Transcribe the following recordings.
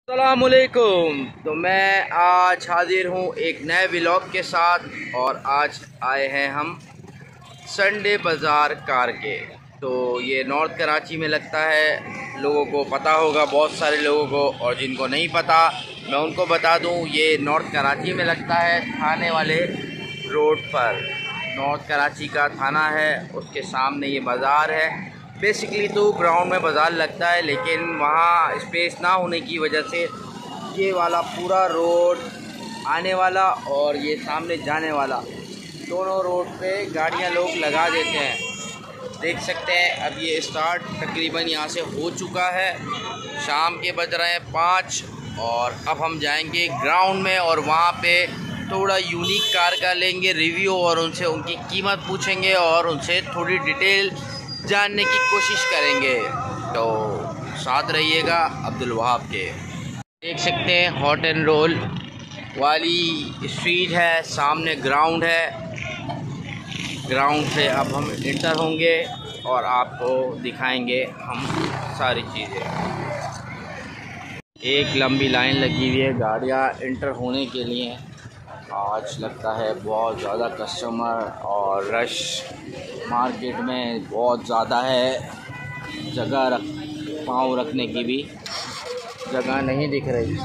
अस्सलामुअलैकुम। तो मैं आज हाजिर हूँ एक नए व्लॉग के साथ और आज आए हैं हम संडे बाज़ार कार के। तो ये नॉर्थ कराची में लगता है, लोगों को पता होगा, बहुत सारे लोगों को, और जिनको नहीं पता मैं उनको बता दूँ, ये नॉर्थ कराची में लगता है, थाने वाले रोड पर। नॉर्थ कराची का थाना है, उसके सामने ये बाज़ार है। बेसिकली तो ग्राउंड में बाज़ार लगता है, लेकिन वहाँ स्पेस ना होने की वजह से ये वाला पूरा रोड आने वाला और ये सामने जाने वाला दोनों रोड पे गाड़ियाँ लोग लगा देते हैं। देख सकते हैं अब ये स्टार्ट तकरीबन यहाँ से हो चुका है। शाम के बज रहे हैं 5 और अब हम जाएंगे ग्राउंड में और वहाँ पे थोड़ा यूनिक कार का लेंगे रिव्यू और उनसे उनकी कीमत पूछेंगे और उनसे थोड़ी डिटेल जानने की कोशिश करेंगे। तो साथ रहिएगा अब्दुल वहाब के। देख सकते हैं हॉट एंड रोल वाली स्ट्रीट है, सामने ग्राउंड है। ग्राउंड से अब हम इंटर होंगे और आपको दिखाएंगे हम सारी चीज़ें। एक लंबी लाइन लगी हुई है गाड़ियाँ इंटर होने के लिए। आज लगता है बहुत ज़्यादा कस्टमर और रश मार्केट में बहुत ज़्यादा है। जगह पाँव रखने की भी जगह नहीं दिख रही।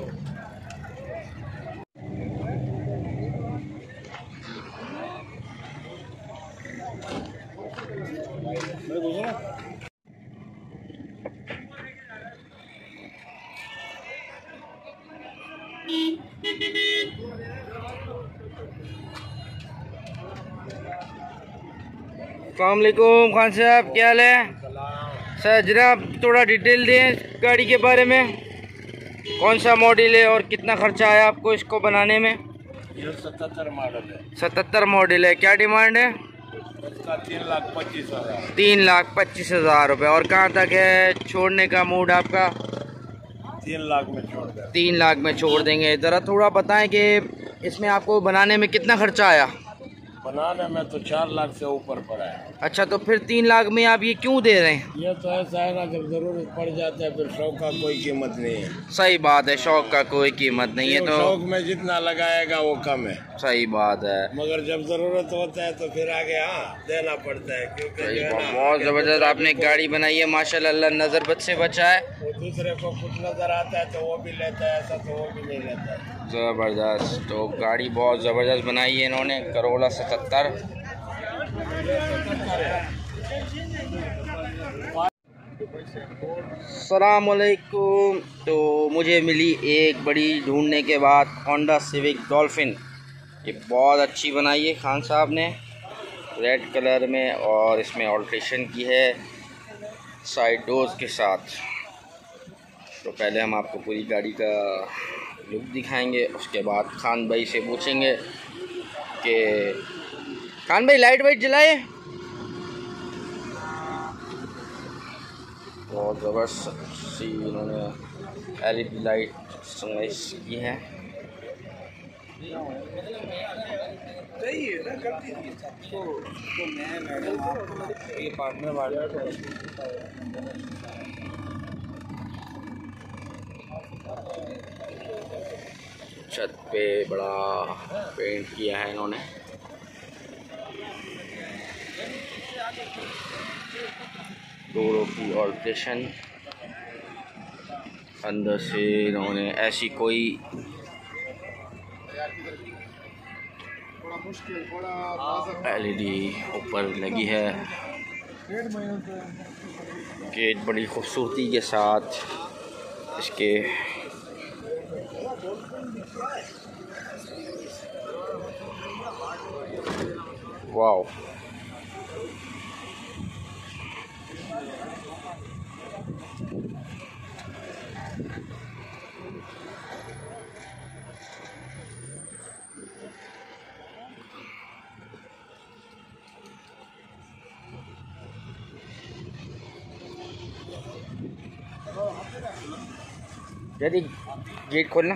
अस्सलामुअलैकुम खान साहब, क्या हाल है? सर जनाब थोड़ा डिटेल दें गाड़ी के बारे में। कौन सा मॉडल है और कितना खर्चा आया आपको इसको बनाने में? ये 77 मॉडल है। 77 मॉडल है। क्या डिमांड है? इसका 3,25,000। 3,25,000 रुपये। और कहाँ तक है छोड़ने का मूड आपका? 3 लाख में छोड़ दें। 3 लाख में छोड़ देंगे। ज़रा थोड़ा बताएं कि इसमें आपको बनाने में कितना खर्चा आया? बनाने में तो 4 लाख से ऊपर पड़ा है। अच्छा, तो फिर 3 लाख में आप ये क्यों दे रहे हैं? ये तो ऐसा है ना, जब जरूरत पड़ जाता है फिर शौक का कोई कीमत नहीं है। सही बात है, शौक का कोई कीमत नहीं है। तो शौक में जितना लगाएगा वो कम है। सही बात है, मगर जब जरूरत होता है तो फिर आगे देना पड़ता है, क्योंकि जो है ना, बहुत ज़बरदस्त आपने गाड़ी बनाई है माशाल्लाह। अल्लाह नज़र बद से बचाए। वो दूसरे को कुछ नजर आता है तो वो भी लेता है, ऐसा तो वो भी नहीं लेता है। ज़बरदस्त। तो गाड़ी बहुत ज़बरदस्त बनाई है इन्होंने, करोला 77। अस्सलामुअलैकुम। तो मुझे मिली एक बड़ी ढूंढने के बाद होंडा सिविक डॉल्फिन। ये बहुत अच्छी बनाई है खान साहब ने, रेड कलर में, और इसमें ऑल्ट्रेशन की है साइड डोर्स के साथ। तो पहले हम आपको पूरी गाड़ी का लुक दिखाएंगे, उसके बाद खान भाई से पूछेंगे कि खान भाई लाइट वाइट जलाए। बहुत ज़बरदस्त सी इन्होंने LED लाइट संगाइश की है। छत पे बड़ा पेंट किया है इन्होंने। डोरों की ऑल्ट्रेशन अंदर से इन्होंने ऐसी कोई LED ऊपर लगी है। गेट बड़ी खूबसूरती के साथ इसके वाव। जल्दी गेट खोलना।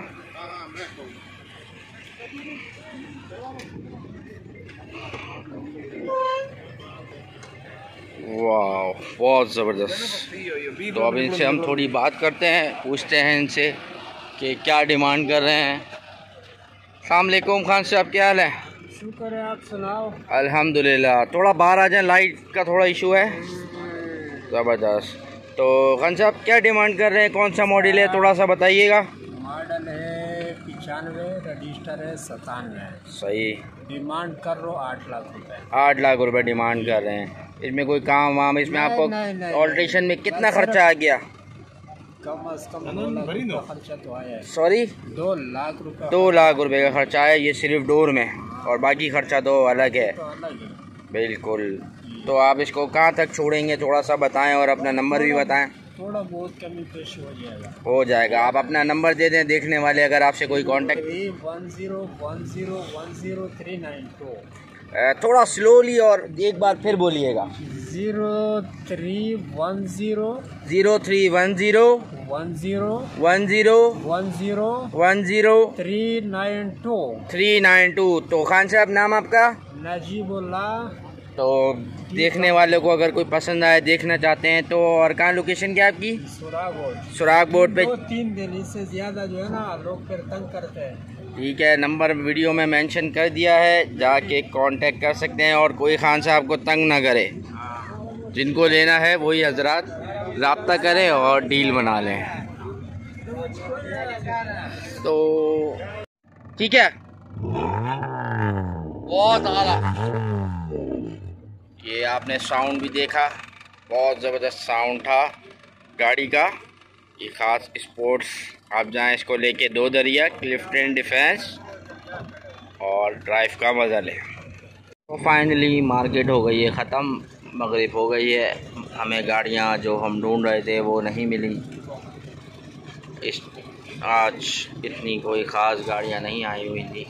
वाह, बहुत ज़बरदस्त। तो अब इनसे हम थोड़ी बात करते हैं, पूछते हैं इनसे कि क्या डिमांड कर रहे हैं। अस्सलाम वालेकुम खान साहब, क्या हाल है? शुक्र है, आप सुनाओ। अल्हम्दुलिल्लाह। थोड़ा बाहर आ जाए, लाइट का थोड़ा इशू है। ज़बरदस्त। तो खान साहब क्या डिमांड कर रहे हैं, कौन सा मॉडल है, थोड़ा सा बताइएगा। मॉडल है 95, रजिस्टर है 97। सही। डिमांड कर रो 8 लाख रुपए। 8 लाख रुपए डिमांड कर रहे हैं। इसमें कोई काम वाम, इसमें नहीं, आपको नहीं, ऑल्ट्रेशन में कितना खर्चा आ गया? कम अज कम 2 लाख रुपए खर्चा तो आया है। सॉरी, 2 लाख रुपए। 2 लाख रुपए का खर्चा है ये सिर्फ डोर में, और बाकी खर्चा तो अलग है। तो अलग है। बिल्कुल। तो आप इसको कहाँ तक छोड़ेंगे, थोड़ा सा बताएं और अपना नंबर भी बताएं। थोड़ा बहुत कमी पेश हो जाएगा। हो जाएगा। आप अपना नंबर दे दें, देखने वाले अगर आपसे कोई कांटेक्ट। 1010100392। थोड़ा स्लोली और एक बार फिर बोलिएगा। 0310 0310 10 392। तो खान साहब, नाम आपका? नजीबुल्लाह। तो देखने वालों को अगर कोई पसंद आए, देखना चाहते हैं तो, और कहाँ लोकेशन क्या आपकी? सुराग बोर्ड पे। 2-3 दिन, इससे ज़्यादा जो है ना लोग फिर तंग करते हैं। ठीक है, नंबर वीडियो में मेंशन कर दिया है, जाके कांटेक्ट कर सकते हैं। और कोई खान साहब को तंग ना करे, जिनको लेना है वही हजरात रब्ता करें और डील बना लें। तो ठीक है, बहुत आला। ये आपने साउंड भी देखा, बहुत ज़बरदस्त साउंड था गाड़ी का। ये ख़ास स्पोर्ट्स, आप जाएं इसको लेके 2 दरिया, क्लिफ्टन डिफेंस, और ड्राइव का मज़ा लें। तो फाइनली मार्केट हो गई है ख़त्म, मगरिब हो गई है। हमें गाड़ियाँ जो हम ढूंढ रहे थे वो नहीं मिली। आज इतनी कोई ख़ास गाड़ियाँ नहीं आई हुई थी।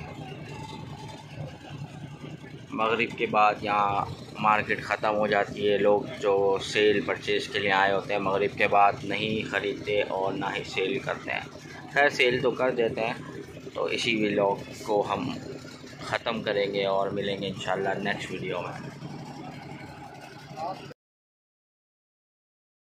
मगरिब के बाद यहाँ मार्केट ख़त्म हो जाती है। लोग जो सेल परचेज़ के लिए आए होते हैं मगरिब के बाद नहीं ख़रीदते और ना ही सेल करते हैं। खैर, सेल तो कर देते हैं। तो इसी व्लॉग को हम ख़त्म करेंगे और मिलेंगे इंशाल्लाह नेक्स्ट वीडियो में।